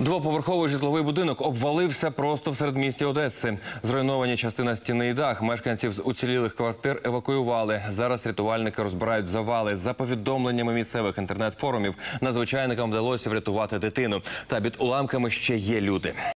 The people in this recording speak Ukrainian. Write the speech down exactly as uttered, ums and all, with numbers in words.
Двоповерховий житловий будинок обвалився просто в середмісті Одеси. Зруйновані частина стіни і дах. Мешканців з уцілілих квартир евакуювали. Зараз рятувальники розбирають завали. За повідомленнями місцевих інтернет-форумів, надзвичайникам вдалося врятувати дитину. Та під уламками ще є люди.